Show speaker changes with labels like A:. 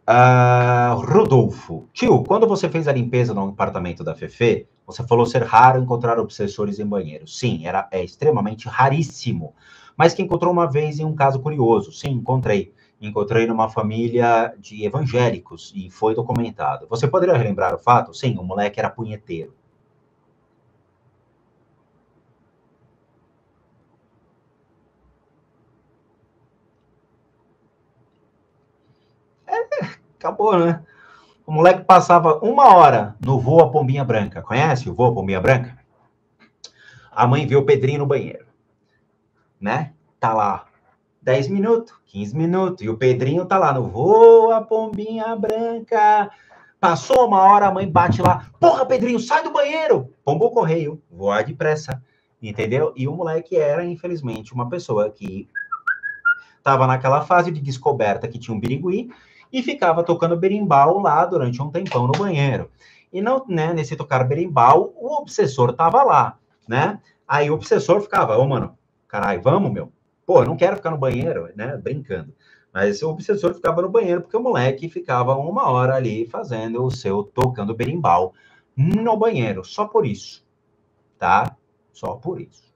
A: Rodolfo. Tio, quando você fez a limpeza no apartamento da Fefe, você falou ser raro encontrar obsessores em banheiro. Sim, é extremamente raríssimo. Mas que encontrou uma vez em um caso curioso. Sim, encontrei. Encontrei numa família de evangélicos e foi documentado. Você poderia relembrar o fato? Sim, o moleque era punheteiro. Acabou, né? O moleque passava 1 hora no Voa Pombinha Branca. Conhece o Voa Pombinha Branca? A mãe vê o Pedrinho no banheiro, né? Tá lá 10 minutos, 15 minutos, e o Pedrinho tá lá no Voa Pombinha Branca. Passou 1 hora, a mãe bate lá. Porra, Pedrinho, sai do banheiro! Pombo correio, voar depressa. Entendeu? E o moleque era, infelizmente, uma pessoa que estava naquela fase de descoberta que tinha um birigui e ficava tocando berimbau lá durante um tempão no banheiro. E não, né, nesse tocar berimbau, o obsessor tava lá, né? Aí o obsessor ficava, ô, mano, caralho, vamos, meu? Pô, eu não quero ficar no banheiro, né? Brincando. Mas o obsessor ficava no banheiro porque o moleque ficava 1 hora ali fazendo o seu tocando berimbau no banheiro. Só por isso, tá? Só por isso.